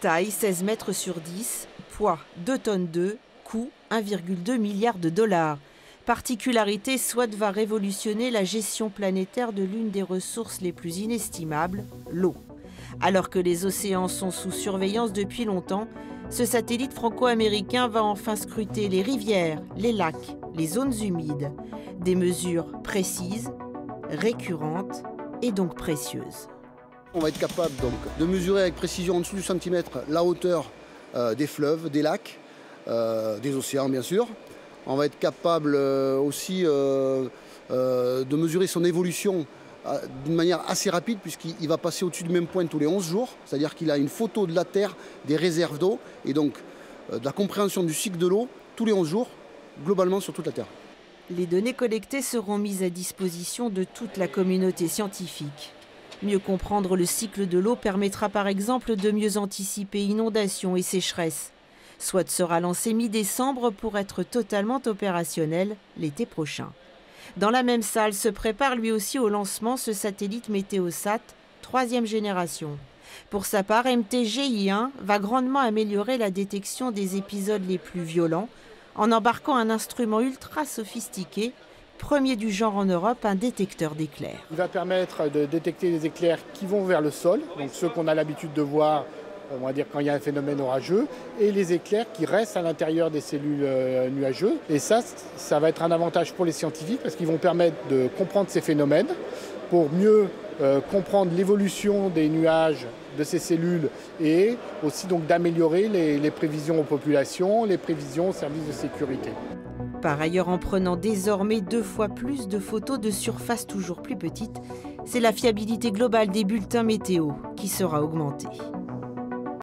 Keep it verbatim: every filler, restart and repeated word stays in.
Taille seize mètres sur dix, poids deux tonnes deux, coût un virgule deux milliard de dollars. Particularité, SWOT va révolutionner la gestion planétaire de l'une des ressources les plus inestimables, l'eau. Alors que les océans sont sous surveillance depuis longtemps, ce satellite franco-américain va enfin scruter les rivières, les lacs, les zones humides. Des mesures précises, récurrentes et donc précieuses. On va être capable donc de mesurer avec précision en dessous du centimètre la hauteur euh, des fleuves, des lacs, euh, des océans bien sûr. On va être capable euh, aussi euh, euh, de mesurer son évolution euh, d'une manière assez rapide puisqu'il va passer au-dessus du même point tous les onze jours. C'est-à-dire qu'il a une photo de la Terre, des réserves d'eau et donc euh, de la compréhension du cycle de l'eau tous les onze jours, globalement sur toute la Terre. Les données collectées seront mises à disposition de toute la communauté scientifique. Mieux comprendre le cycle de l'eau permettra par exemple de mieux anticiper inondations et sécheresses. SWOT sera lancé mi-décembre pour être totalement opérationnel l'été prochain. Dans la même salle se prépare lui aussi au lancement ce satellite Météosat, troisième génération. Pour sa part, M T G I un va grandement améliorer la détection des épisodes les plus violents en embarquant un instrument ultra sophistiqué, premier du genre en Europe, un détecteur d'éclairs. Il va permettre de détecter les éclairs qui vont vers le sol, donc ceux qu'on a l'habitude de voir, on va dire quand il y a un phénomène orageux, et les éclairs qui restent à l'intérieur des cellules nuageuses. Et ça, ça va être un avantage pour les scientifiques parce qu'ils vont permettre de comprendre ces phénomènes pour mieux euh, comprendre l'évolution des nuages de ces cellules et aussi donc d'améliorer les, les prévisions aux populations, les prévisions aux services de sécurité. Par ailleurs, en prenant désormais deux fois plus de photos de surfaces toujours plus petites, c'est la fiabilité globale des bulletins météo qui sera augmentée.